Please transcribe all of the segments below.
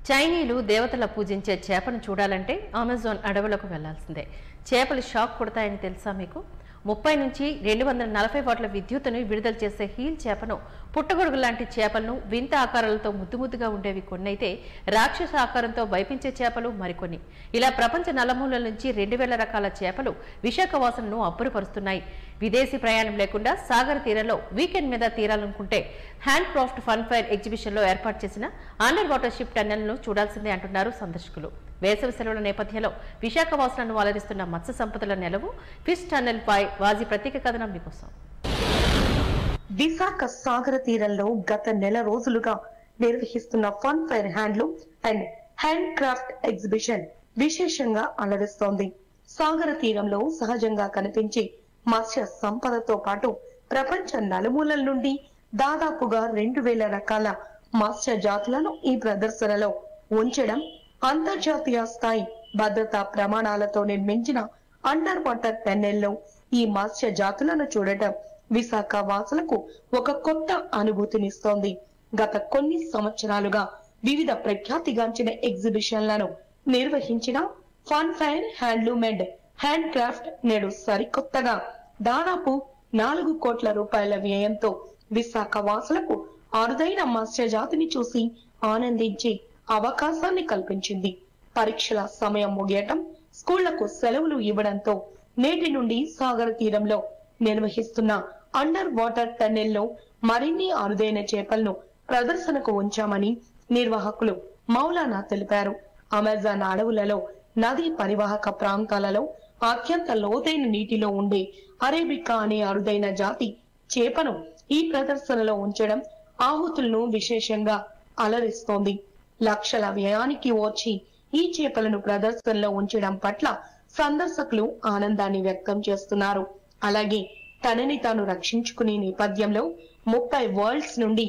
చైనీయులు దేవతల పూజించే చేపను చూడాలంటే అమెజాన్ అడవులకు వెళ్లాల్సిందే. చేపలు షాక్ కొడతాయని తెలుసా మీకు? 30 నుంచి 240 వాట్ల విద్యుత్తును విడుదల చేసే హీల్ చేపను, పుట్టగొడుగు లాంటి చేపలను, వింత ఆకారాలతో ముద్దుముద్దుగా ఉండేవి కొన్నైతే, రాక్షస ఆకారంతో వైపించే చేపలు మరికొన్ని. ఇలా ప్రపంచ నలుమూలల నుంచి 2000 రకాల చేపలు విశాఖ వాసులను అబ్బురపరుస్తున్నాయి. విదేశీ ప్రయాణం లేకుండా సాగర్ తీరంలో వీకెండ్ మీద తీరాలనుకుంటే హ్యాండ్ క్రాఫ్ట్ ఫన్ ఫైర్ ఎగ్జిబిషన్లో ఏర్పాటు చేసిన అండర్ వాటర్ షిప్ టన్నెల్ను చూడాల్సిందే అంటున్నారు సందర్శకులు. వేసవి సెలవుల నేపథ్యంలో విశాఖ వాసులను అలరిస్తున్న మత్స్య సంపదల నెలవు ఫిష్ టన్నెల్ పై వాజీ ప్రత్యేక కథనం మీకోసం. విశాఖ సాగర తీరంలో గత నెల రోజులుగా నిర్వహిస్తున్న fun fire handloom and hand craft exhibition విశేషంగా అలరిస్తోంది. సాగర తీరంలో సహజంగా కనిపించే మత్స్య సంపదతో పాటు ప్రపంచ నలుమూలల నుండి దాదాపుగా 2000 రకాల మత్స్య జాతులను ఈ ప్రదర్శనలో ఉంచడం, అంతర్జాతీయ స్థాయి భద్రతా ప్రమాణాలతో నిర్మించిన అండర్ వాటర్ టన్నెల్లో ఈ మత్స్య జాతులను చూడటం విశాఖ వాసులకు ఒక కొత్త అనుభూతినిస్తోంది. గత కొన్ని సంవత్సరాలుగా వివిధ ప్రఖ్యాతిగాంచిన ఎగ్జిబిషన్లను నిర్వహించిన fun fire handloom and hand craft నేడు సరికొత్తగా దాదాపు 4 కోట్ల రూపాయల వ్యయంతో విశాఖ వాసులకు అరుదైన మత్స్య జాతిని చూసి ఆనందించే అవకాశాన్ని కల్పించింది. పరీక్షల సమయం ముగియటం, స్కూళ్లకు సెలవులు ఇవ్వడంతో నేటి నుండి సాగర తీరంలో నిర్వహిస్తున్న అండర్ వాటర్ టన్నెల్లో మరిన్ని అరుదైన చేపలను ప్రదర్శనకు ఉంచామని నిర్వాహకులు మౌలానా తెలిపారు. అమెజాన్ అడవులలో నదీ పరివాహక ప్రాంతాలలో అత్యంత లోతైన నీటిలో ఉండే అరేబికా అనే అరుదైన జాతి చేపను ఈ ప్రదర్శనలో ఉంచడం ఆహుతులను విశేషంగా అలరిస్తోంది. లక్షల వ్యయానికి ఓర్చి ఈ చేపలను ప్రదర్శనలో ఉంచడం పట్ల సందర్శకులు ఆనందాన్ని వ్యక్తం చేస్తున్నారు. అలాగే తనని తాను రక్షించుకునే నేపథ్యంలో 30 వోల్ట్స్ నుండి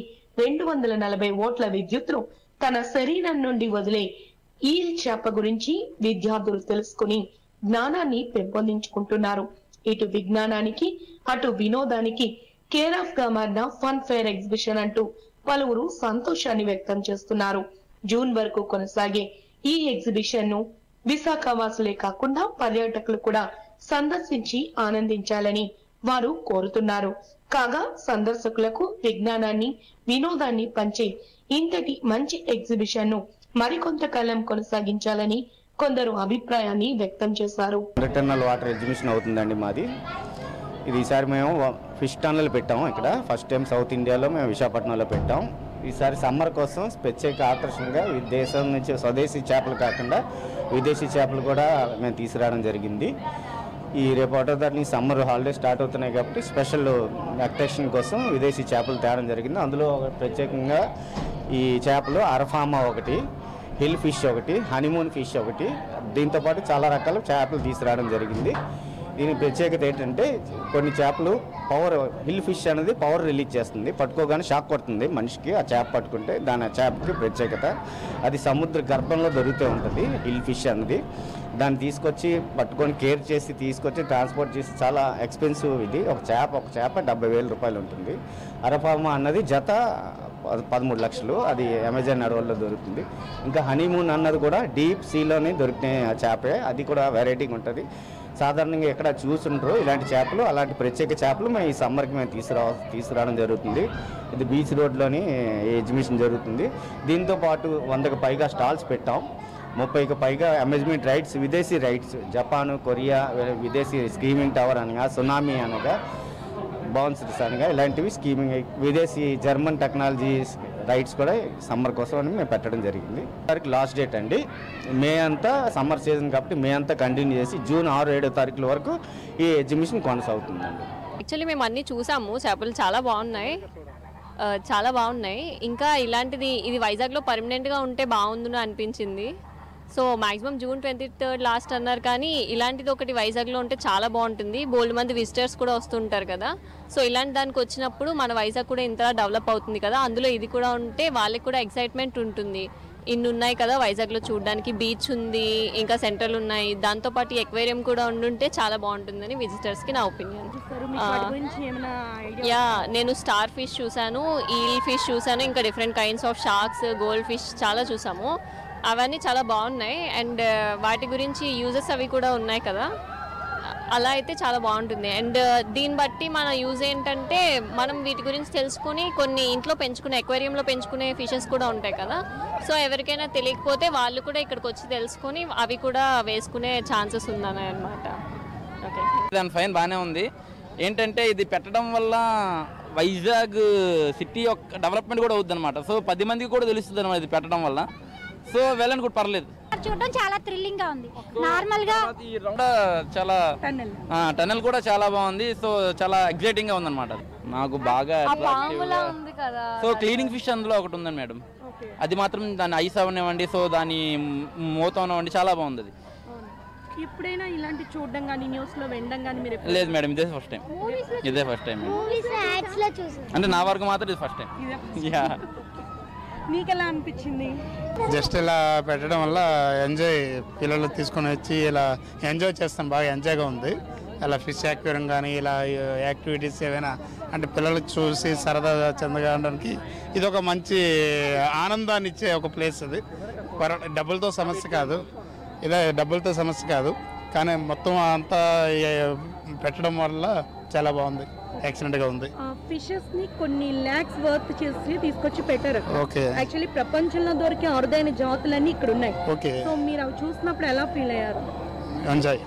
240 వోల్ట్ల విద్యుత్తును తన శరీరం నుండి వదిలే ఈ చేప గురించి విద్యార్థులు తెలుసుకుని జ్ఞానాన్ని పెంపొందించుకుంటున్నారు. ఇటు విజ్ఞానానికి అటు వినోదానికి కేర్ ఆఫ్ గా మారిన ఫన్ ఫైర్ ఎగ్జిబిషన్ అంటూ పలువురు సంతోషాన్ని వ్యక్తం చేస్తున్నారు. జూన్ వరకు కొనసాగే ఈ ఎగ్జిబిషన్ ను విశాఖ వాసులే కాకుండా పర్యాటకులు కూడా సందర్శించి ఆనందించాలని వారు కోరుతున్నారు. కాగా సందర్శకులకు విజ్ఞానాన్ని, వినోదాన్ని పంచే ఇంతటి మంచి ఎగ్జిబిషన్ ను మరికొంతకాలం కొనసాగించాలని కొందరు అభిప్రాయాన్ని వ్యక్తం చేశారు. టన్నల్ వాటర్ ఎగ్జిబిషన్ అవుతుందండి మాది. ఇది ఈసారి మేము ఫిష్ టన్నల్ పెట్టాము. ఇక్కడ ఫస్ట్ టైం సౌత్ ఇండియాలో మేము విశాఖపట్నంలో పెట్టాం. ఈసారి సమ్మర్ కోసం ప్రత్యేక ఆకర్షణగా దేశం నుంచి స్వదేశీ చేపలు కాకుండా విదేశీ చేపలు కూడా మేము తీసుకురావడం జరిగింది. ఈ రేపు ఒకటో తారీఖు సమ్మర్ హాలిడే స్టార్ట్ అవుతున్నాయి కాబట్టి స్పెషల్ అట్రాక్షన్ కోసం విదేశీ చేపలు తేవడం జరిగింది. అందులో ప్రత్యేకంగా ఈ చేపలు అరఫామా ఒకటి, హిల్ ఫిష్ ఒకటి, హనీమూన్ ఫిష్ ఒకటి, దీంతోపాటు చాలా రకాల చేపలు తీసుకురావడం జరిగింది. దీని ప్రత్యేకత ఏంటంటే కొన్ని చేపలు హిల్ ఫిష్ అనేది పవర్ రిలీజ్ చేస్తుంది. పట్టుకోగానే షాక్ కొడుతుంది మనిషికి. ఆ చేప పట్టుకుంటే దాని ఆ చేపకి ప్రత్యేకత. అది సముద్ర గర్భంలో దొరుకుతూ ఉంటుంది హిల్ ఫిష్ అనేది. దాన్ని తీసుకొచ్చి పట్టుకొని కేర్ చేసి తీసుకొచ్చి ట్రాన్స్పోర్ట్ చేసి చాలా ఎక్స్పెన్సివ్ ఇది. ఒక చేప 70,000 రూపాయలు ఉంటుంది. అరఫామా అన్నది జత 13 లక్షలు. అది అమెజాన్ అడవుల్లో దొరుకుతుంది. ఇంకా హనీమూన్ అన్నది కూడా డీప్ సీలోనే దొరికిన చేపే. అది కూడా వెరైటీగా ఉంటుంది. సాధారణంగా ఎక్కడ చూసుంటారు ఇలాంటి చేపలు. అలాంటి ప్రత్యేక చేపలు మేము ఈ సమ్మర్కి మేము తీసుకురావడం జరుగుతుంది. ఇది బీచ్ రోడ్లోని ఎగ్జిబిషన్ జరుగుతుంది. దీంతో పాటు 100కు పైగా స్టాల్స్ పెట్టాం. 30కి పైగా అమ్యూజ్మెంట్ రైడ్స్, విదేశీ రైడ్స్, జపాన్, కొరియా, విదేశీ స్కీమింగ్ టవర్ అనగా, సునామీ అనగా, బౌన్సర్స్ అనగా ఇలాంటివి స్కీమింగ్, విదేశీ జర్మన్ టెక్నాలజీ రైడ్స్ కూడా సమ్మర్ కోసం మేము పెట్టడం జరిగింది. లాస్ట్ డేట్ అండి. మే అంతా సమ్మర్ సీజన్ కాబట్టి మే అంతా కంటిన్యూ చేసి జూన్ 6-7 తారీఖుల వరకు ఈ ఎగ్జిబిషన్ కొనసాగుతుందండి. యాక్చువల్లీ మేము అన్నీ చూసాము. చేపలు చాలా బాగున్నాయి. ఇంకా ఇలాంటిది ఇది వైజాగ్లో పర్మనెంట్గా ఉంటే బాగుందని అనిపించింది. So maximum June 23rd last అన్నారు, కానీ ఇలాంటిది ఒకటి వైజాగ్లో ఉంటే చాలా బాగుంటుంది. బోల్డ్ మంది విజిటర్స్ కూడా వస్తుంటారు కదా. సో ఇలాంటి దానికి వచ్చినప్పుడు మన వైజాగ్ కూడా ఇంత డెవలప్ అవుతుంది కదా. అందులో ఇది కూడా ఉంటే వాళ్ళకి కూడా ఎక్సైట్మెంట్ ఉంటుంది. ఇన్ని ఉన్నాయి కదా వైజాగ్లో చూడడానికి. బీచ్ ఉంది, ఇంకా సెంట్రల్ ఉన్నాయి, దాంతోపాటు ఎక్వేరియం కూడా ఉండుంటే చాలా బాగుంటుందని విజిటర్స్కి నా ఒపీనియన్. నేను స్టార్ ఫిష్ చూసాను, ఈల్ ఫిష్ చూసాను, ఇంకా different kinds of sharks, gold fish చాలా చూసాము. అవన్నీ చాలా బాగున్నాయి. అండ్ వాటి గురించి యూజెస్ అవి కూడా ఉన్నాయి కదా, అలా అయితే చాలా బాగుంటుంది. అండ్ దీన్ని బట్టి మన యూజ్ ఏంటంటే మనం వీటి గురించి తెలుసుకొని కొన్ని ఇంట్లో పెంచుకునే అక్వేరియంలో పెంచుకునే ఫిషెస్ కూడా ఉంటాయి కదా, సో ఎవరికైనా తెలియకపోతే వాళ్ళు కూడా ఇక్కడికి వచ్చి తెలుసుకొని అవి కూడా వేసుకునే ఛాన్సెస్ ఉన్నాయి అన్నమాట. ఓకే, దాని ఫైన్ బాగానే ఉంది. ఏంటంటే ఇది పెట్టడం వల్ల వైజాగ్ సిటీ యొక్క డెవలప్మెంట్ కూడా అవుతుంది అనమాట. సో 10 మందికి కూడా తెలుస్తుంది అనమాట ఇది పెట్టడం వల్ల. సో వెళ్ళని కూడా పర్లేదు, చూడడం చాలా థ్రిల్లింగ్ గా ఉంది. నార్మల్ గా చాలా టనల్ కూడా చాలా బాగుంది. సో చాలా ఎక్సైటింగ్ గా ఉంది అనమాట. నాకు బాగా సో క్లీనింగ్ ఫిష్ అందులో ఒకటి ఉందండి మేడం, అది మాత్రం దాని ఐస్ అవనివ్వండి, సో దాని మూత అవనివ్వండి, చాలా బాగుంది. అది ఎప్పుడైనా ఇలాంటి చూడడం కానీ న్యూస్ లో వినడం కానీ మీరు లేదు మేడం, ఇదే ఫస్ట్ టైం. ఇదే ఫస్ట్ టైం అంటే నా వరకు మాత్రం ఇది ఫస్ట్ టైం. యా, మీకు ఎలా అనిపించింది? జస్ట్ ఇలా పెట్టడం వల్ల ఎంజాయ్, పిల్లలు తీసుకొని వచ్చి ఇలా ఎంజాయ్ చేస్తాను, బాగా ఎంజాయ్గా ఉంది. ఇలా ఫిష్ యాక్వేరియం కానీ ఇలా యాక్టివిటీస్ ఏవైనా అంటే పిల్లలు చూసి సరదా చెందగా ఉండడానికి ఇది ఒక మంచి ఆనందాన్ని ఇచ్చే ఒక ప్లేస్. అది డబ్బులతో సమస్య కాదు, ఇదే డబ్బులతో సమస్య కాదు, కానీ మొత్తం అంతా పెట్టడం వల్ల చాలా బాగుంది, ఎక్సలెంట్గా ఉంది. ఫిషెస్ ని కొన్ని లాక్స్ వర్త్ చేసి తీసుకొచ్చి పెట్టారు. ఓకే, యాక్చువల్లీ ప్రపంచంలో దొరికే అరుదైన జాతులన్నీ ఇక్కడ ఉన్నాయి. ఓకే, సో మీరు అవి చూసినప్పుడు ఎలా ఫీల్ అయ్యారు? ఎంజాయ్.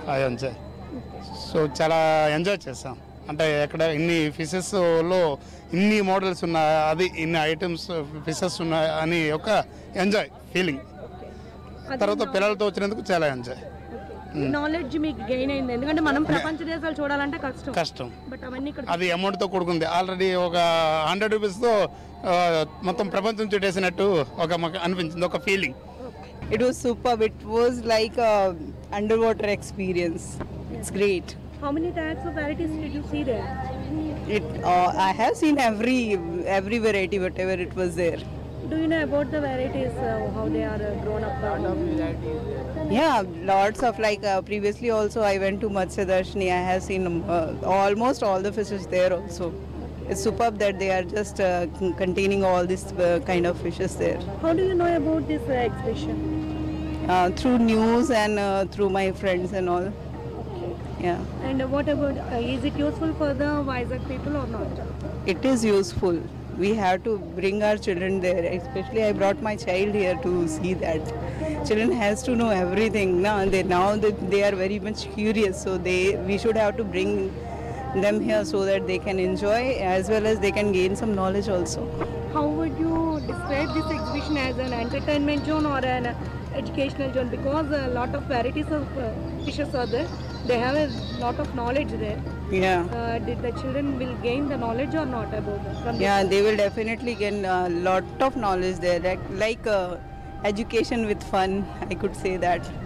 సో చాలా ఎంజాయ్ చేస్తాం. అంటే ఎక్కడ ఇన్ని ఫిషెస్లో ఇన్ని మోడల్స్ ఉన్నాయి, అది ఇన్ని ఐటమ్స్ ఫిషెస్ ఉన్నాయి అని ఒక ఎంజాయ్ ఫీలింగ్. తర్వాత పిల్లలతో వచ్చినందుకు చాలా ఎంజాయ్. నాలెడ్జ్ మీకు గెయిన్ అయింది, ఎందుకంటే మనం ప్రపంచ దేశాలు చూడాలంటే కష్టం. బట్ అవన్నీ అది అమౌంట్తో కూడుకుంది. ఆల్రెడీ ఒక 100 రూపీస్తో మొత్తం ప్రపంచం చుట్టేసినట్టు ఒక మాకు అనిపించింది, ఒక feeling. It was superb. It was like a underwater experience. It's great. How many types of varieties did you see there? I have seen every variety, whatever it was there. Do you know about the varieties, how they are grown up? Yeah, lots of previously also I went to Matsya Darshini. I have seen almost all the fishes there also. It's superb that they are just containing all this kind of fishes there. How do you know about this exhibition? Through news and through my friends and all. Okay. Yeah. And what about, is it useful for the Vizag people or not? It is useful. We have to bring our children there. Especially I brought my child here to see that. Children has to know everything. Now they are very much curious. So we should have to bring them here so that they can enjoy as well as they can gain some knowledge also. How would you describe this exhibition, as an entertainment zone or an educational zone? Because a lot of varieties of fishes are there. They have a lot of knowledge there. Yeah. Did the children will gain the knowledge or not about it? Yeah, they will definitely gain a lot of knowledge there. Like education with fun, I could say that.